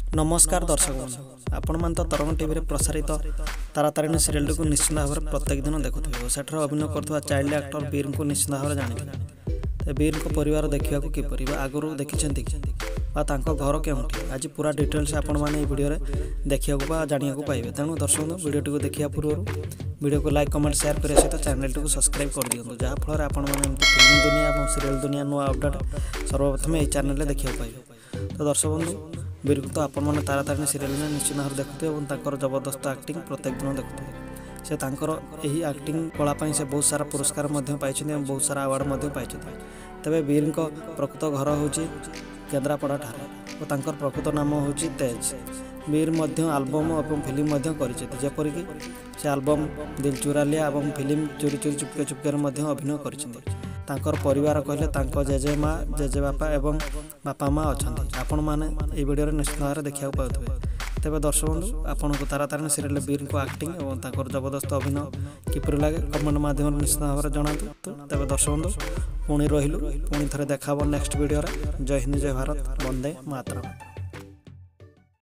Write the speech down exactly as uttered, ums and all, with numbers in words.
नमस्कार दर्शक बंधु आपण मान तो तरंग टीवी प्रसारित तारातारिणी सीरियल को निश्चित भाव में प्रत्येक दिन देखुए सेठार अभिनय कर चाइल्ड एक्टर वीर को निश्चित भाव में जानी वीर को परिवार देखा किपर आगुरी देखी घर केउठी आज पूरा डिटेल्स आपण मैंने वीडियो देखा जाना पाइबे। तेणु दर्शक वीडियो को देखा पूर्व वीडियो को लाइक कमेंट शेयर करने सहित चैनल को सब्सक्राइब कर दिखाँ जहाँफल आपण मैंने फिल्म दुनिया और सीरियल दुनिया नुआ अपडेट सर्वप्रथम यही चैनल देखा पाइबे। तो दर्शक बंधु वीर को तो आपण मैंने तारातारिणी सीरियल में निश्चित भाव देखुए और जबरदस्त एक्टिंग प्रत्येक दिन देखुए से यही एक्टिंग कला से बहुत सारा पुरस्कार पाई बहुत सारा अवार्ड पाई। तेरे वीर प्रकृत घर हूँ केन्द्रापड़ा ठारे और प्रकृत नाम हूँ तेज। वीर आल्बम और फिल्म करपरिक से आल्बम दिल चुरा लिया और फिल्म चोरी चोरी चुपके चुपके अभिनय कर परिवार कहले जेजे माँ जेजे बापा एवं बापा माँ अच्छा आपण मैंने ये वीडियो निश्चित भाव में देखा पाते। तेज दर्शक बंधु आपन को तारातारिणी सीरियल वीर को एक्टिंग और जबरदस्त अभिनय किपर लगे कमेंट माध्यम निश्चित भाव में जनातु। तेज दर्शक बंधु पुणी रही पुणी थे देखा नेक्स्ट वीडियो। जय हिंद जय भारत वंदे मातरम।